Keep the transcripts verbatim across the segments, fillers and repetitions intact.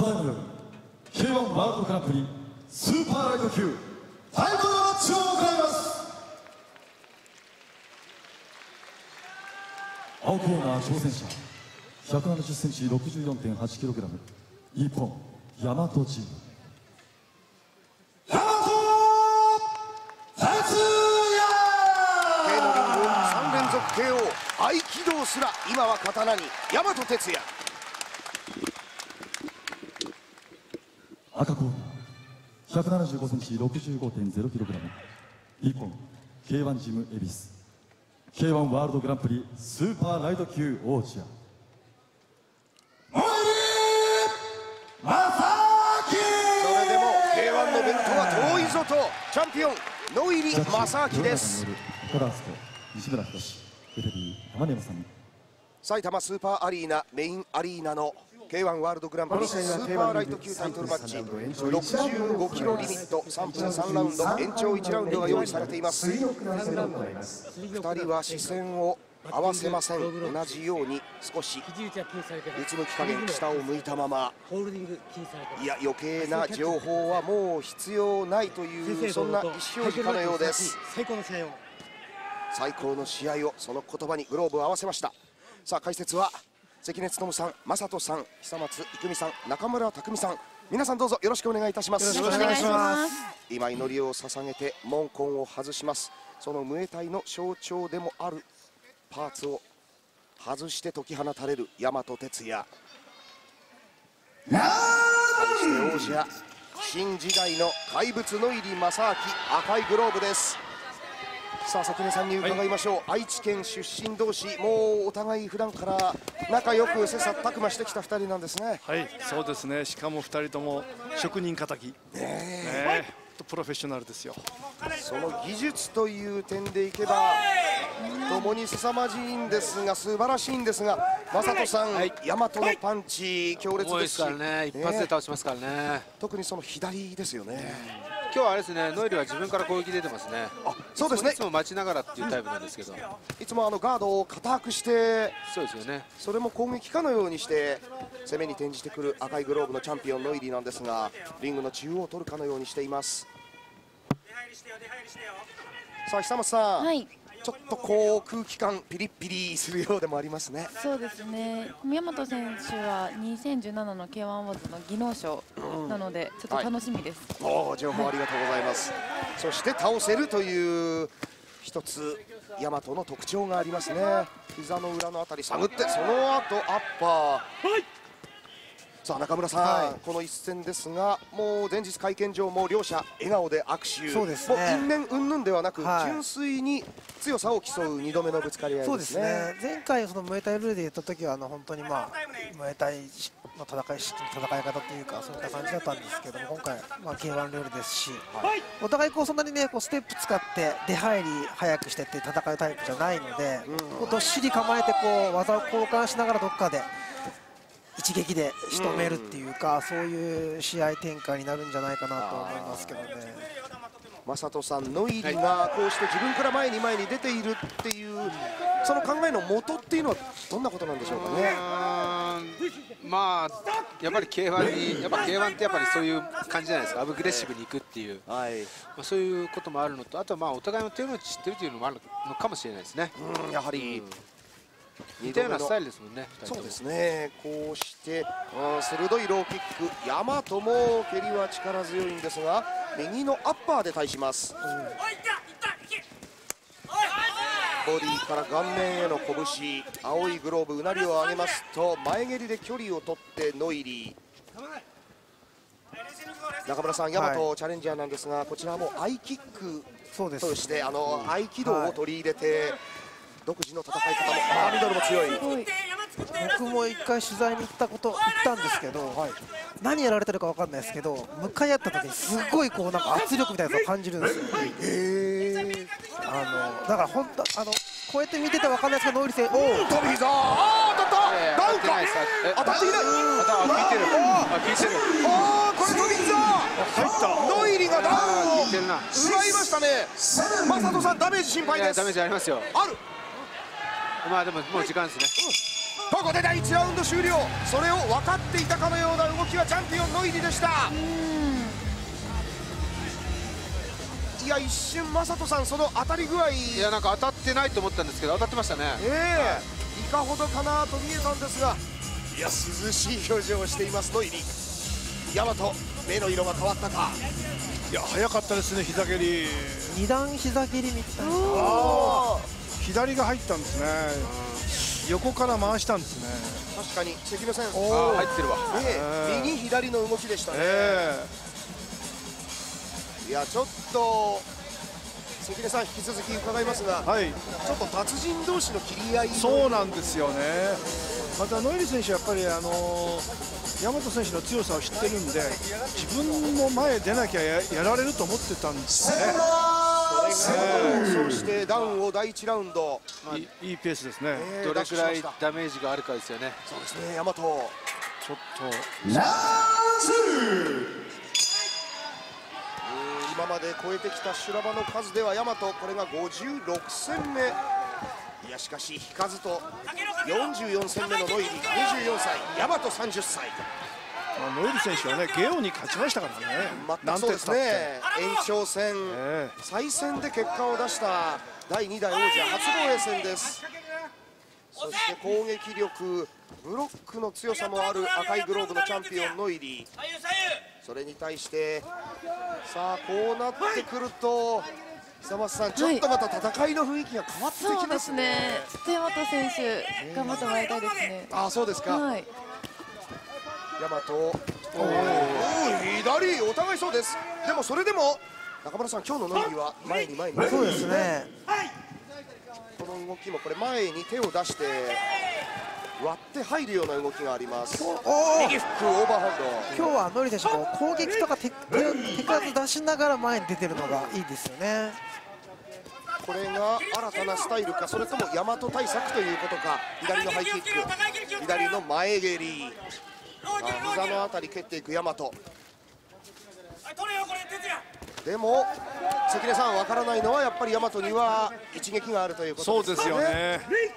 ただいまより ケーワン ワールドグランプリスーパーライト級タイトルマッチを行います。青コーナー挑戦者ひゃくななじゅっセンチ ろくじゅうよんてんはちキログラム 日本大和チーム大和哲 K のリングさん連続 ケーオー 合気道すら今は刀に大和哲也。 赤コーナーひゃくななじゅうごセンチ ろくじゅうごてんゼロキログラム 日本 ケーワン ジム恵比寿 ケーワン ワールドグランプリスーパーライト級王者それでも ケーワン のベルトは遠いぞとチャンピオン野入正明です。 岡田敦子、西村仁志、レフェリー玉根山さん。 埼玉スーパーアリーナメインアリーナの ケーワン ワールドグランプリスーパーライト級タイトルマッチろくじゅうごキロリミットさんぷんさんラウンド延長いちラウンドが用意されています。ふたりは視線を合わせません。同じように少しうつむき加減下を向いたまま、いや余計な情報はもう必要ないというそんな意思表示かのようです。最高の試合をその言葉にグローブを合わせました。さあ解説は関根勤さん、正人さん、久松郁美さん、中村拓海さん、皆さんどうぞよろしくお願いいたします。 よろしくお願いします。 今祈りを捧げて門根を外します。そのムエタイの象徴でもあるパーツを外して解き放たれる大和哲也。対して王者新時代の怪物野入正明、赤いグローブです。さあ関根さんに伺いましょう、はい、愛知県出身同士、もうお互い普段から仲良く切磋琢磨してきたふたりなんですね。 はい、そうですね。しかもふたりとも職人仇、ねえ、プロフェッショナルですよ。 その技術という点でいけば共に凄まじいんですが、素晴らしいんですが、正人さん、はい、大和のパンチ強烈ですし、 重いですからね、一発で倒しますからね。 特にその左ですよね。 今日はあれですね、ノイルは自分から攻撃出てますね。 あ、そうですね。 いつも待ちながらっていうタイプなんですけど、 いつもあのガードを固くして、 そうですよね。 それも攻撃かのようにして攻めに転じてくる赤いグローブのチャンピオンノイリーなんですが、リングの中央を取るかのようにしています。さあ久松さん、はい、ちょっとこう空気感ピリッピリするようでもありますね。 そうですね。宮本選手はにせんじゅうななの ケーワン アワードの技能賞なので、ちょっと楽しみです。 はい、お情報ありがとうございます。はい、そして倒せるという一つ大和の特徴がありますね。膝の裏のあたり探って、その後アッパー。はい、さあ中村さん、はい、この一戦ですが、もう前日会見場も両者笑顔で握手、そうですね、もう因縁云々ではなく、はい、純粋に強さを競うにどめのぶつかり合いですね。そうですね。 前回そのムエタイルールで言った時はあの本当にまあムエタイの戦い式の戦い方というかそういった感じだったんですけども、今回まあ ケーワン ルールですし、はい、お互いこうそんなにねこうステップ使って出入り早くしてって戦うタイプじゃないので、うん、どっしり構えてこう技を交換しながらどっかで一撃で仕留めるっていうか、うん、そういう試合展開になるんじゃないかなと思いますけどね。 正人さん、ノイリがこうして自分から前に前に出ているっていうその考えの元っていうのはどんなことなんでしょうかね。 まあやっぱり ケーワン にやっぱ ケーワン ってやっぱりそういう感じじゃないですか。アグレッシブにいくっていう、はい、まあそういうこともあるのと、あとはまあお互いの手の内知ってるというのもあるのかもしれないですね。 うん、やはり、うん、 似たようなスタイルですもんね。 そうですね。こうして、うん、鋭いローキック、大和も蹴りは力強いんですが、右のアッパーで対します。うん、ボディから顔面への拳、青いグローブ、うなりを上げますと前蹴りで距離を取ってノイリー。中村さん、大和、はい、チャレンジャーなんですが、こちらもアイキックとしてあの、うん、合気道を取り入れて、はい、独自の戦い方も、あミドルも強い。 僕も一回取材に行ったこと行ったんですけど、はい、何やられてるか分かんないですけど、向かい合った時にすごいこうなんか圧力みたいなのを感じるんですよ。へー、あのだから本当あのこうやって見てて分かんないですけど、ノイリ選手、おお、 飛び膝、あー当たった、ダウンか、当たっていない、 あ、聞いてる、あ、聞いてる、 あーこれ飛び膝、入った、ノイリがダウンを奪いましたね。正人さん、ダメージ心配です。 ダメージありますよ。 ある。 まあでももう時間ですね。 ここでだいいちラウンド終了。それを分かっていたかのような動きはチャンピオンノイリでした。いや、一瞬正人さん、その当たり具合、 いや、なんか当たってないと思ったんですけど当たってましたね。 ええ、いかほどかなと見えたんですが、いや、涼しい表情をしていますノイリ。大和、目の色が変わったか。 いや、早かったですね、膝蹴り。 二段膝蹴りみたいな。 ああ、左が入ったんですね。横から回したんですね。 確かに関根さん、 あー入ってるわ。 ええ、右左の動きでしたね。 えいや、ちょっと関根さん、引き続き伺いますが、 え、はい、 ちょっと達人同士の切り合いの、 そうなんですよね。またノイリ選手はやっぱりあの大和選手の強さを知ってるんで、自分も前出なきゃ や, やられると思ってたんですよね。 それが、そしてダウンをだいいちラウンド、 いいいいペースですね。 えーどれくらい出しましたダメージがあるかですよね。 そうですね、大和。 ちょっと今まで超えてきた修羅場の数では大和、これがごじゅうろくせんめ。いや、しかし引かずとよんじゅうよんせんめのノイリ、にじゅうよんさい、大和さんじゅっさい。 まあノイリ選手はね、ゲオに勝ちましたからね。 全くそうですね。延長戦、 え再戦で結果を出しただいにだい王者初防衛戦です。そして攻撃力、ブロックの強さもある赤いグローブのチャンピオンノイリ。それに対してさあ、こうなってくると久松さん、ちょっとまた戦いの雰囲気が変わってそうできますね。 すね。大和選手頑張ってもらいたいですね。 ああ、そうですか。 はい。 大和、おー、左、お互いそうです。でもそれでも中村さん、今日のノイリは前に前に、 そうですね。 この動きもこれ前に手を出して割って入るような動きがあります。 おお、 右フック、オーバーハンド。 今日はノイリ選手も攻撃とか手手を手数出しながら前に出てるのがいいですよね。 これが新たなスタイルか、それとも大和対策ということか。左のハイキック、左の前蹴り、あ、膝のあたり蹴っていく大和。でも関根さん、わからないのはやっぱり大和には一撃があるということですね。 そうですよね。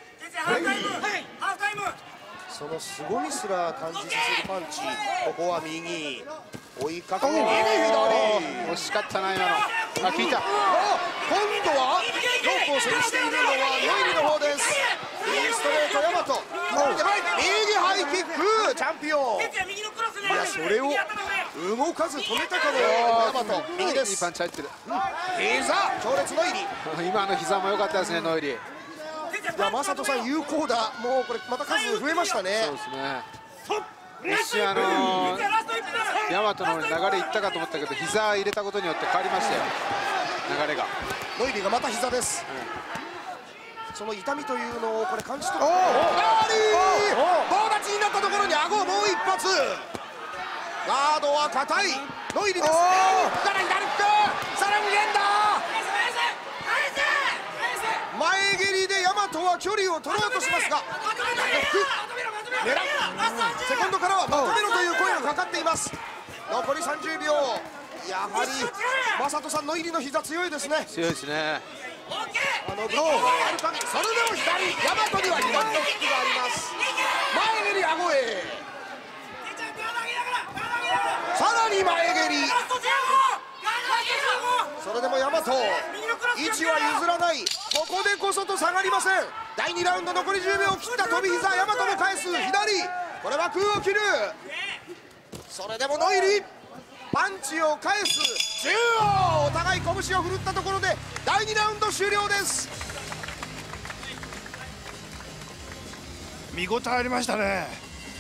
その凄みすら感じさせるパンチ。ここは右追いかけて右左。 惜しかったな今の。あ、効いた。 あ、今度はロープを制しているのはノイリの方です。右ストレート大和、右ハイキック、チャンピオン。いや、それを動かず止めたかの大和、右でいいす。 パンチ入ってる。 膝強烈ノイリ。 今の膝も良かったですね、ノイリ。 いや、正人さん有効だ。もうこれまた数増えましたね。 そうですね。一瞬あのー、大和の方に流れいったかと思ったけど、膝入れたことによって変わりましたよ、流れが。 ノイリがまた膝です。その痛みというのをこれ感じ取る。おお、棒立ちになったところに顎をもう一発。ガードは硬いノイリです。から左フック、さらに連打。前蹴りで大和は距離を取ろうとしますが、狙う。セコンドからはまとめろという声がかかっています。残りさんじゅうびょう。やはり正人さん、ノイリの膝強いですね。 強いですね。 あのブローあるかぎり、それでも左、大和には左のフックがあります。前蹴り顎へ、さらに前蹴り。それでも大和、位置は譲らない。ここでこそと下がりません。だいにラウンド残りじゅうびょうを切った。飛び膝、大和も返す左、これは空を切る。それでもノイリパンチを返す。中央、お互い拳を振るったところでだいにラウンド終了です。 見応えありましたね。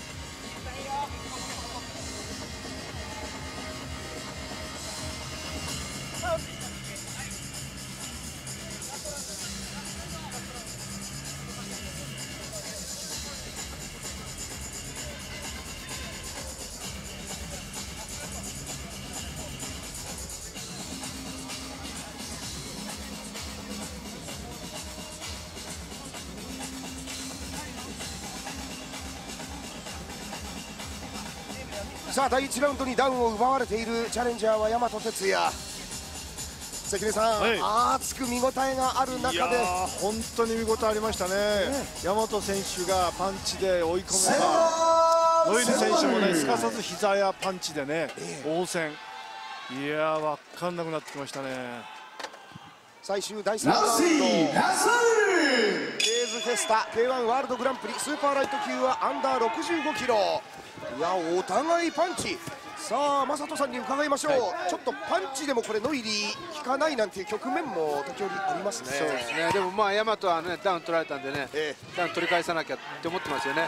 さあ、だいいちラウンドにダウンを奪われているチャレンジャーは大和哲也。関根さん、 はい、 熱く見応えがある中で、 いやー本当に見応えありましたね。大和選手がパンチで追い込めばノイル選手もねすかさず膝やパンチでね応戦。いやー分かんなくなってきましたね。 最終第さんラウンド、ケーズフェスタ ケーワン ワールドグランプリスーパーライト級はアンダーろくじゅうごキロ。いやお互いパンチ。さあ正人さんに伺いましょう、はい、ちょっとパンチでもこれノイリー効かないなんていう局面も時折ありますね。 そうですね。でもまあ大和はねダウン取られたんでね、ええ、ダウン取り返さなきゃって思ってますよね。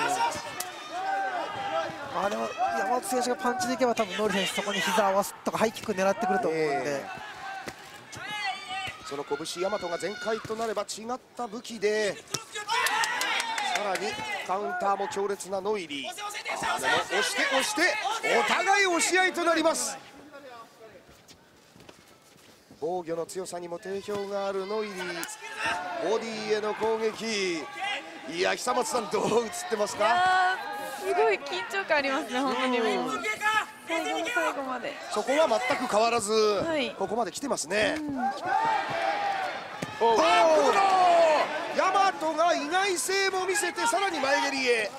あでも山本選手がパンチでいけば多分ノイル選手そこに膝を合わすとかハイキック狙ってくると思うんで、えー、その拳大和が全開となれば違った武器でさらにカウンターも強烈なノイリー。でも押して押してお互い押し合いとなります。防御の強さにも定評があるノイリー、ボディへの攻撃。いや久松さんどう映ってますか？ すごい緊張感ありますね、本当にもう最後の最後まで。 そこは全く変わらず、はい、ここまで来てますね。バックドヤマトが意外性も見せてさらに前蹴りへ。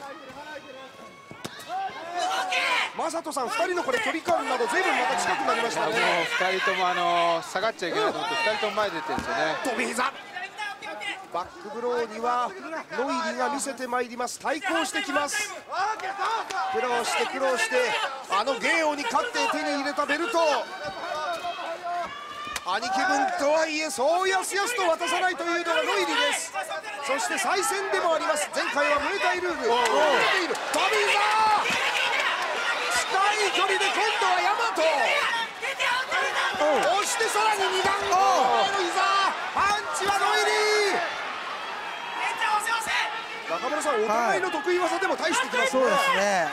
正人さんふたりのこれ距離感など随分また近くなりましたね。 ふたりともあの下がっちゃいけないと思ってふたりとも前出てるんですよね。 飛び膝バックブローにはノイリが見せてまいります。対抗してきます。苦労して苦労してあのゲオに勝って手に入れたベルト、兄貴分とはいえそうやすやすと渡さないというのがノイリです。そして再戦でもあります。前回はムエタイルール出ている飛び膝、近い距離で今度はヤマト押してさらにに段の膝パンチはノイリー。中村さんお互いの得意技でも大してきますね。 そうですね。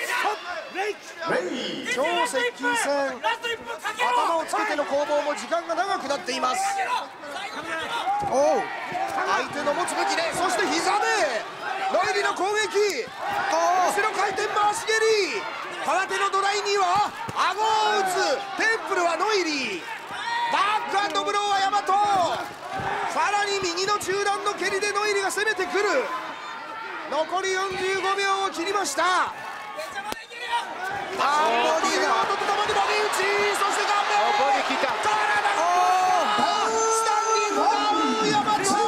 超接近戦、頭をつけての攻防も時間が長くなっています。おう相手の持つ武器で、そして膝でノイリの攻撃、後ろ回転回し蹴り、片手のドライには顎を打つ、テンプルはノイリー、バックハンドブローはヤマト、さらに右の中段の蹴りでノイリが攻めてくる。残りよんじゅうごびょうを切りました。あーボディガードとともにボディ打ち、そして顔面ボディ切った、 体がスタンディングダウンヤマト、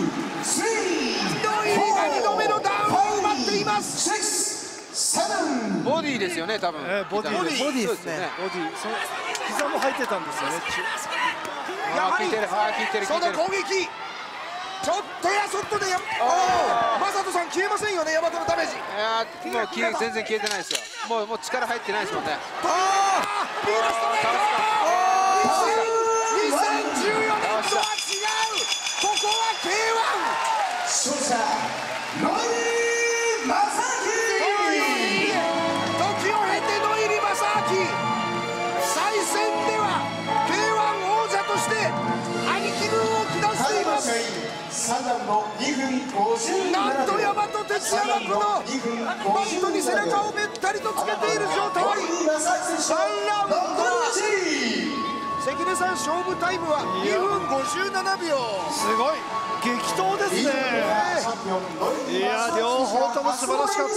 ノイリがにどめのダウンを奪っています。 ボディですよね多分、 えー、ボディですボディですね。 ボディその膝も入ってたんですよね。 やはりその攻撃ちょっとやそっとでやマサトさん消えませんよね、ヤマトのダメージ。いやもう消え全然消えてないですよ。もうもう力入ってないですもんね。 あービーナストレートにせんじゅうよねんとは違う。ここは ケーワン 勝者ノイリー・マサキ。時を経てノイリー・マサキ再戦では ケーワン 王者として兄貴分を下しています。なんと大和哲也がこのバットに背中をべったりとつけている状態。さんラウンドは関根さん勝負タイムはにふんごじゅうななびょう。 すごい激闘ですね。いや両方とも素晴らしかった。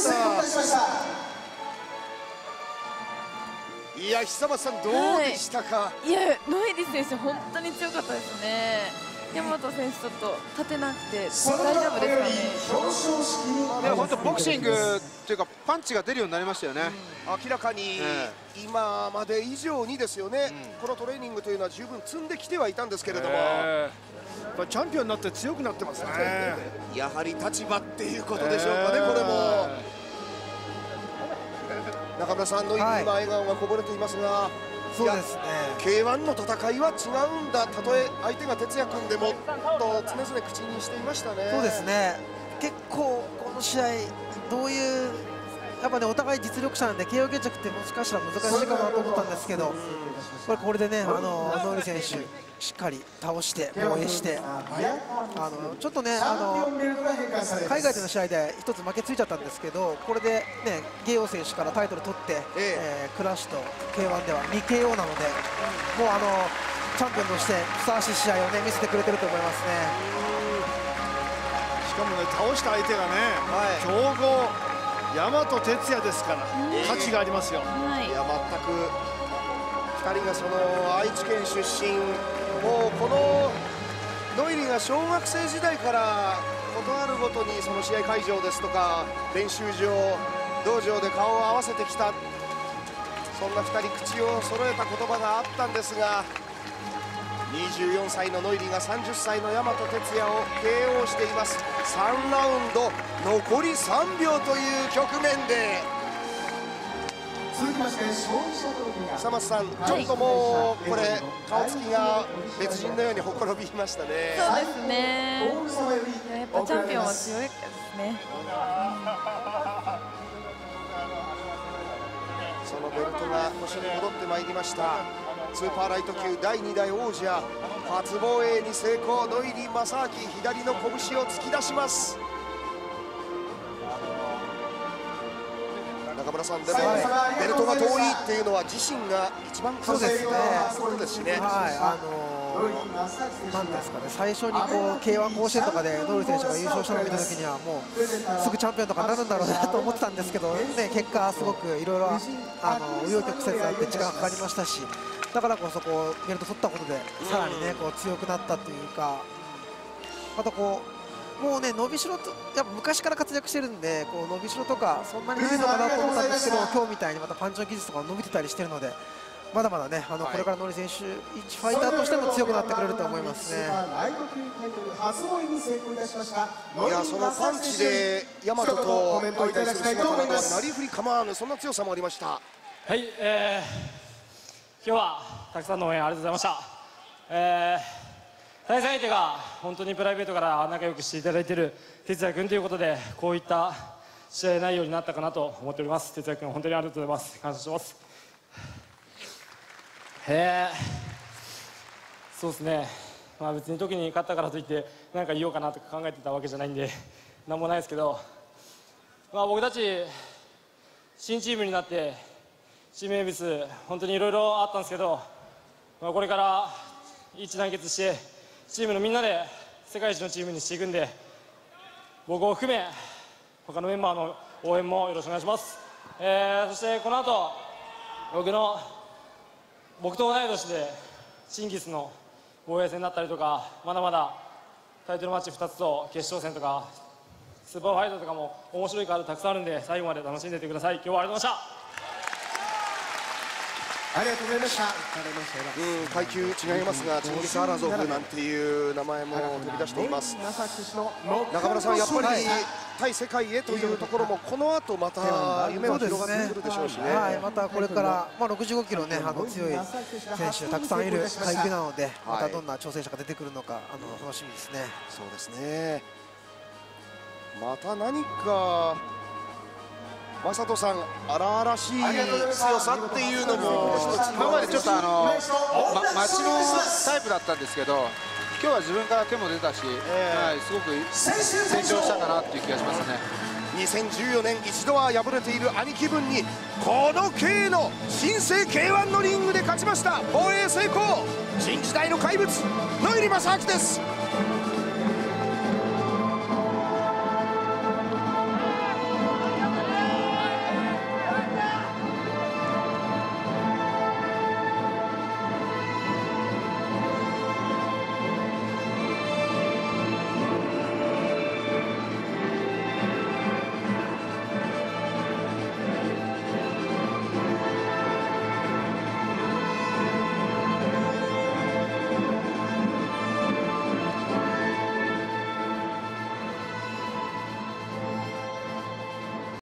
いや久松さんどうでしたか？ はい、いやノイリ選手本当に強かったですね。大和選手ちょっと立てなくて大丈夫ですかね。 いや本当ボクシングっていうかパンチが出るようになりましたよね。 うん、明らかに今まで以上にですよね、うん、このトレーニングというのは十分積んできてはいたんですけれども、 えー、チャンピオンになって強くなってますね。 やはり立場っていうことでしょうかね、えー、これも。中村さんの今笑顔がこぼれていますが、 そうですね。 ケーワン の戦いは違うんだ、たとえ相手が哲也君でもと常々口にしていましたね。 そうですね。結構この試合どういうやっぱねお互い実力者なんで ケーオー 決着ってもしかしたら難しいかなと思ったんですけど、これこれでねあのノイリ選手しっかり倒して防衛して、あのちょっとねあの海外での試合で一つ負けついちゃったんですけど、これでねゲオ選手からタイトル取って、えー、クラッシュと ケーワン ではにケーオー なので、もうあのチャンピオンとしてふさわしい試合をね見せてくれてると思いますね。 しかもね倒した相手がね、はい、強豪大和哲也ですから価値がありますよ。 はいいや全くふたりがその愛知県出身、もうこのノイリーが小学生時代からことあるごとにその試合会場ですとか練習場道場で顔を合わせてきた、そんなふたり口を揃えた言葉があったんですが、にじゅうよんさいのノイリーがさんじゅっさいの大和哲也を ケーオー しています。さんラウンド残りさんびょうという局面で、久松さん、ちょっともうこれ顔つきが別人のようにほころびましたね。 そうですね。やっぱチャンピオンは強いですね。 そのベルトが腰に戻ってまいりました。スーパーライト級だいに代王者、初防衛に成功。ノイリー正明、左の拳を突き出します。中村さん、でもベルトが遠いっていうのは自身が一番考えることですしね。 はい、あのー、なんですかね、最初にこう ケーワン 甲子園とかでノイリー選手が優勝したのを見たときには、もうすぐチャンピオンとかになるんだろうなと思ってたんですけど、ね、結果、すごくいろいろ紆余曲折あって時間がかかりましたし、だからこそこうベルト取ったことで、さらにね、こう強くなったというか、またこう。もうね、伸びしろと、やっぱ昔から活躍してるんで、こう伸びしろとか、そんなにないのかなと思ったんですけど、今日みたいにまたパンチの技術とか伸びてたりしてるので、まだまだね、あのこれからノイリー選手、一ファイターとしても強くなってくれると思いますね。 いや、そのパンチで大和と相対する姿などはなりふり構わぬ、そんな強さもありました。 はい、えー、今日はたくさんの応援ありがとうございました。えー対戦相手が本当にプライベートから仲良くしていただいている哲也君ということで、こういった試合内容になったかなと思っております。哲也君、本当にありがとうございます。感謝します。へえ、そうですね、まあ、別に時に勝ったからといって何か言おうかなとか考えてたわけじゃないんで何もないですけど、まあ、僕たち新チームになってチームエビス本当にいろいろあったんですけど、まあ、これから一致団結してチームのみんなで世界一のチームにしていくんで、僕を含め他のメンバーの応援もよろしくお願いします。えー、そしてこの後僕の僕と同い年でチンギスの防衛戦だったりとか、まだまだタイトルマッチふたつと決勝戦とかスーパーファイトとかも面白いカードたくさんあるんで、最後まで楽しんでいってください。今日はありがとうございました。 ありがとうございました。うん、階級違いますが、チンギス・アラゾフなんていう名前も飛び出しています。中村さん、やっぱり対世界へというところも、この後また夢は広がってくるでしょうしね。 はい、またこれから、まあ、ろくじゅうごキロね、あの強い選手たくさんいる階級なので、またどんな挑戦者が出てくるのか、あの楽しみですね。 そうですね。また何か。正人さん、荒々しい強さっていうのも今までちょっとあの、ま、待ちのタイプだったんですけど、今日は自分から手も出たし、えーはい、すごく成長したかなっていう気がしますね。 にせんじゅうよねん一度は敗れている兄貴分にこの K の新生 ケーワン のリングで勝ちました。防衛成功、新時代の怪物ノイリー正明です。